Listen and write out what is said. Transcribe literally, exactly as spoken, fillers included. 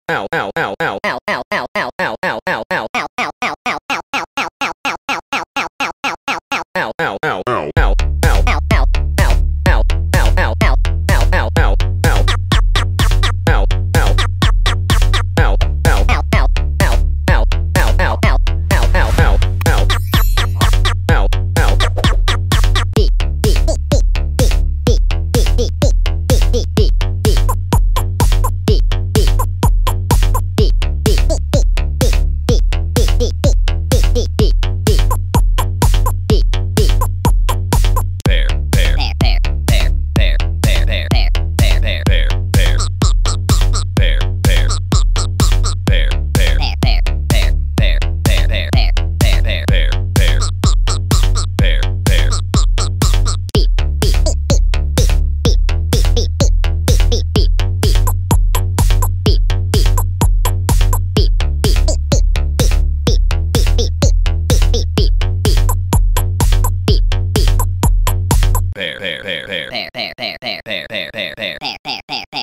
there, there, there, there, there, there, there, there, there, there, there, there, there, there, there.